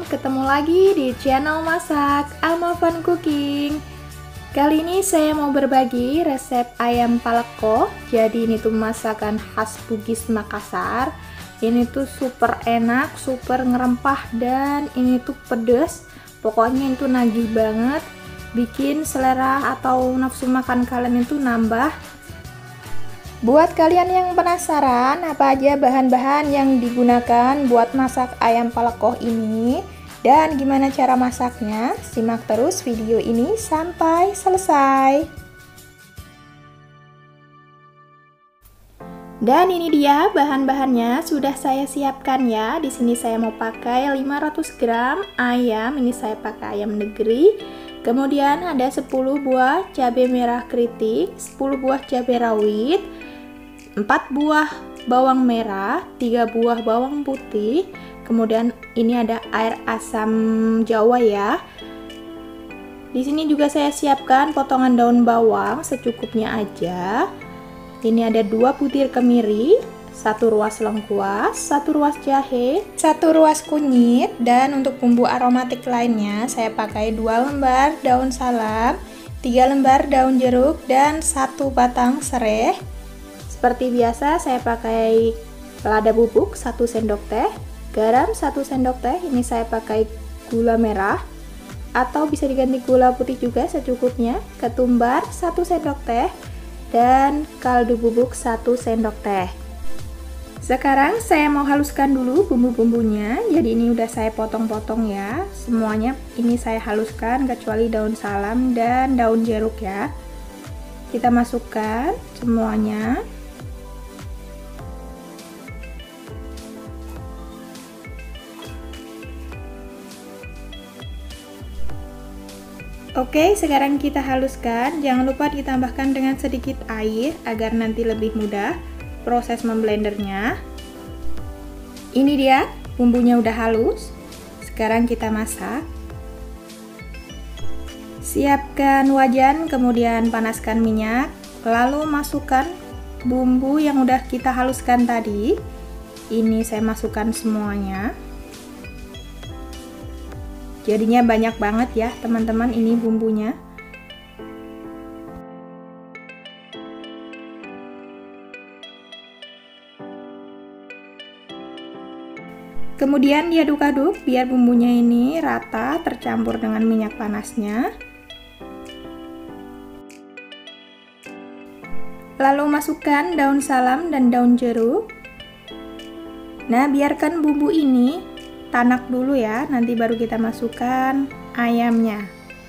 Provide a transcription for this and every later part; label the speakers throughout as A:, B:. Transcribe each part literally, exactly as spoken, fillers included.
A: ketemu lagi di channel masak Alma Fun Cooking. Kali ini saya mau berbagi resep ayam paleko. Jadi ini tuh masakan khas Bugis Makassar. Ini tuh super enak, super ngerempah, dan ini tuh pedes. Pokoknya itu nagih banget, bikin selera atau nafsu makan kalian itu nambah. Buat kalian yang penasaran apa aja bahan-bahan yang digunakan buat masak ayam paleko ini dan gimana cara masaknya, simak terus video ini sampai selesai. Dan ini dia bahan-bahannya sudah saya siapkan ya. Di sini saya mau pakai lima ratus gram ayam, ini saya pakai ayam negeri. Kemudian ada sepuluh buah cabai merah keriting, sepuluh buah cabai rawit, empat buah bawang merah, tiga buah bawang putih. Kemudian ini ada air asam jawa ya. Di sini juga saya siapkan potongan daun bawang secukupnya aja. Ini ada dua butir kemiri, satu ruas lengkuas, satu ruas jahe, satu ruas kunyit, dan untuk bumbu aromatik lainnya saya pakai dua lembar daun salam, tiga lembar daun jeruk, dan satu batang serai. Seperti biasa saya pakai lada bubuk satu sendok teh, garam satu sendok teh, ini saya pakai gula merah atau bisa diganti gula putih juga secukupnya, ketumbar satu sendok teh, dan kaldu bubuk satu sendok teh. Sekarang saya mau haluskan dulu bumbu-bumbunya. Jadi ini udah saya potong-potong ya. Semuanya ini saya haluskan kecuali daun salam dan daun jeruk ya. Kita masukkan semuanya. Oke, sekarang kita haluskan. Jangan lupa ditambahkan dengan sedikit air agar nanti lebih mudah proses memblendernya. Ini dia, bumbunya udah halus. Sekarang kita masak. Siapkan wajan, kemudian panaskan minyak, lalu masukkan bumbu yang udah kita haluskan tadi. Ini saya masukkan semuanya. Jadinya banyak banget ya teman-teman ini bumbunya. Kemudian diaduk-aduk biar bumbunya ini rata tercampur dengan minyak panasnya. Lalu masukkan daun salam dan daun jeruk. Nah, biarkan bumbu ini tanak dulu ya, nanti baru kita masukkan ayamnya.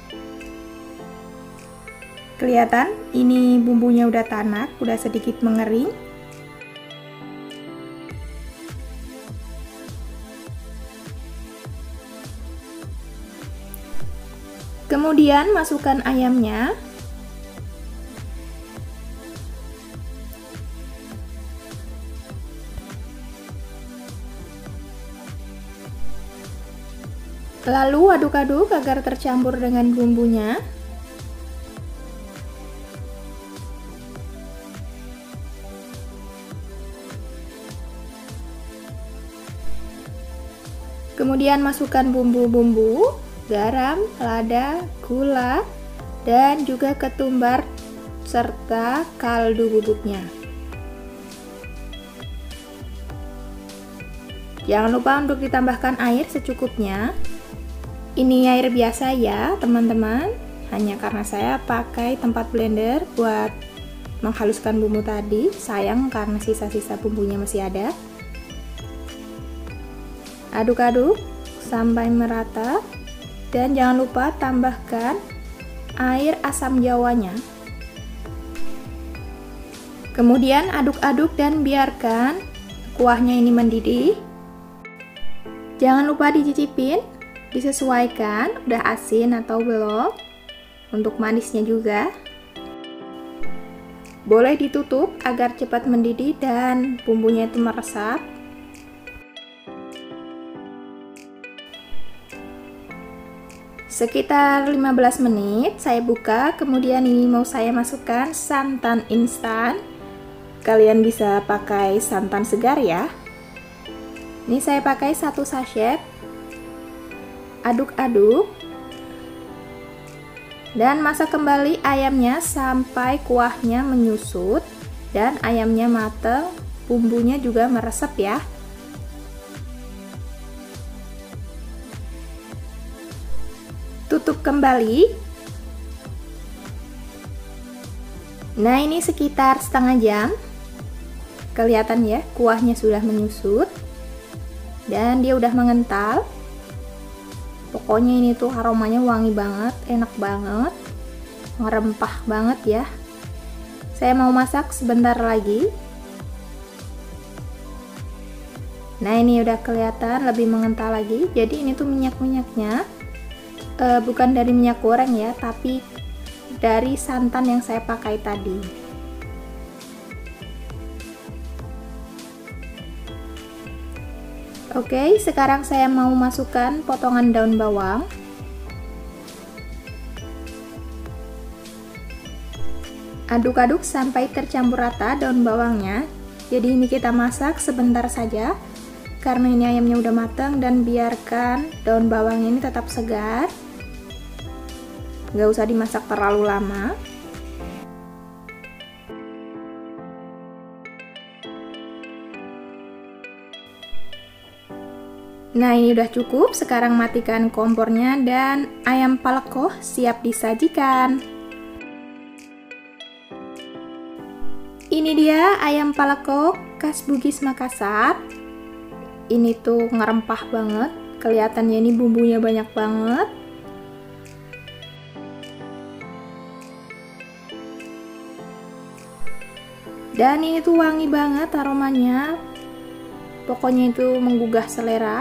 A: Kelihatan ini bumbunya udah tanak, udah sedikit mengering. Kemudian masukkan ayamnya. Lalu aduk-aduk agar tercampur dengan bumbunya. Kemudian masukkan bumbu-bumbu, garam, lada, gula, dan juga ketumbar serta kaldu bubuknya. Jangan lupa untuk ditambahkan air secukupnya. Ini air biasa ya teman-teman, hanya karena saya pakai tempat blender buat menghaluskan bumbu tadi. Sayang karena sisa-sisa bumbunya masih ada. Aduk-aduk sampai merata, dan jangan lupa tambahkan air asam jawanya. Kemudian aduk-aduk dan biarkan kuahnya ini mendidih. Jangan lupa dicicipin, disesuaikan udah asin atau belum. Untuk manisnya juga boleh ditutup agar cepat mendidih dan bumbunya itu meresap. Sekitar lima belas menit saya buka, kemudian ini mau saya masukkan santan instan. Kalian bisa pakai santan segar ya. Ini saya pakai satu sachet. aduk-aduk. Dan masak kembali ayamnya sampai kuahnya menyusut dan ayamnya mateng, bumbunya juga meresap ya. Tutup kembali. Nah, ini sekitar setengah jam. Kelihatan ya, kuahnya sudah menyusut dan dia udah mengental. Pokoknya ini tuh aromanya wangi banget, enak banget, rempah banget ya. Saya mau masak sebentar lagi. Nah, ini udah kelihatan lebih mengental lagi. Jadi ini tuh minyak-minyaknya e, bukan dari minyak goreng ya, tapi dari santan yang saya pakai tadi. Oke, sekarang saya mau masukkan potongan daun bawang. Aduk-aduk sampai tercampur rata daun bawangnya. Jadi ini kita masak sebentar saja, karena ini ayamnya udah matang, dan biarkan daun bawang ini tetap segar. Nggak usah dimasak terlalu lama. Nah, ini udah cukup. Sekarang matikan kompornya dan ayam paleko siap disajikan. Ini dia ayam paleko khas Bugis Makassar. Ini tuh ngerempah banget. Kelihatannya ini bumbunya banyak banget. Dan ini tuh wangi banget aromanya. Pokoknya itu menggugah selera.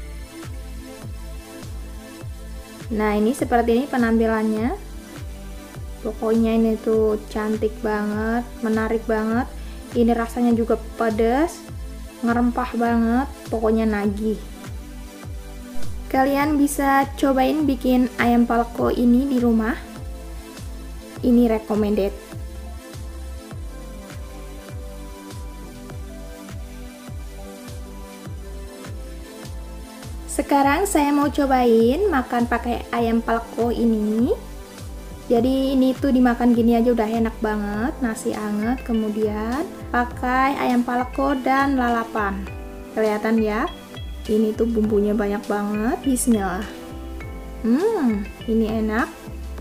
A: Nah, ini seperti ini penampilannya. Pokoknya ini tuh cantik banget, menarik banget. Ini rasanya juga pedas, ngerempah banget, pokoknya nagih. Kalian bisa cobain bikin ayam paleko ini di rumah. Ini recommended. Sekarang saya mau cobain makan pakai ayam paleko ini. Jadi ini tuh dimakan gini aja udah enak banget, nasi anget, kemudian pakai ayam paleko dan lalapan. Kelihatan ya, ini tuh bumbunya banyak banget. Bismillah. Hmm, ini enak.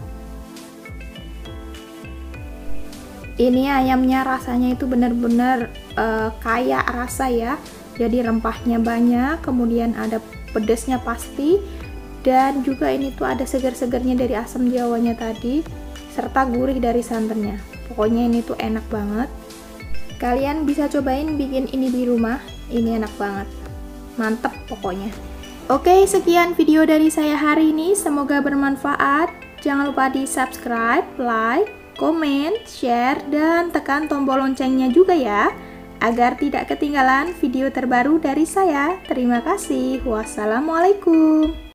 A: Ini ayamnya rasanya itu bener-bener uh, kaya rasa ya. Jadi rempahnya banyak, kemudian ada pedasnya pasti, dan juga ini tuh ada segar-segarnya dari asam jawanya tadi, serta gurih dari santannya. Pokoknya ini tuh enak banget. Kalian bisa cobain bikin ini di rumah, ini enak banget, mantep pokoknya. Oke, sekian video dari saya hari ini, semoga bermanfaat. Jangan lupa di subscribe, like, komen, share, dan tekan tombol loncengnya juga ya, agar tidak ketinggalan video terbaru dari saya. Terima kasih. Wassalamualaikum.